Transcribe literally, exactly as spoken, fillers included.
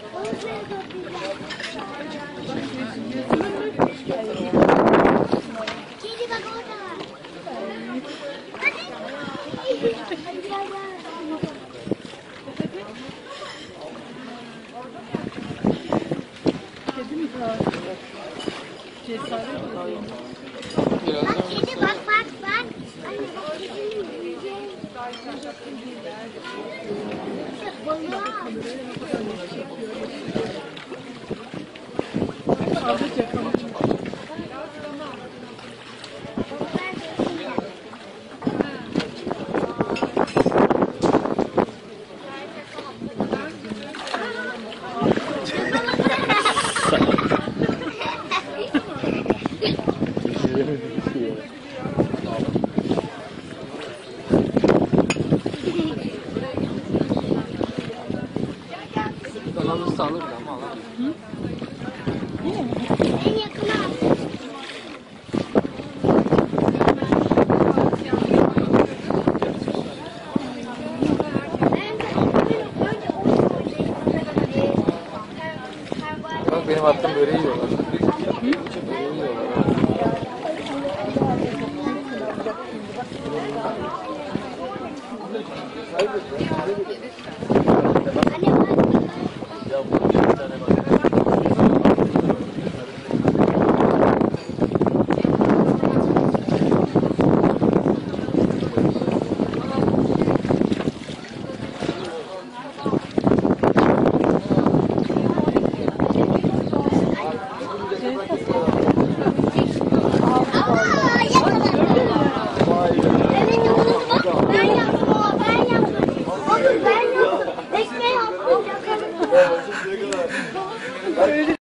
Kedi bak orada. Hadi. Hadi gel gel. Kedi mi daha? Cesaret ediyor. Bak kedi bak bak bak. Anne bak kedinin yüzüğü. Balığa. Aldıkça kalıyor. Kanalı sağlık ama Allah. En yakına. Bak benim attığım böreği yiyorlar. Böreği yiyorlar. Ben yaptım. Ekmeği attım.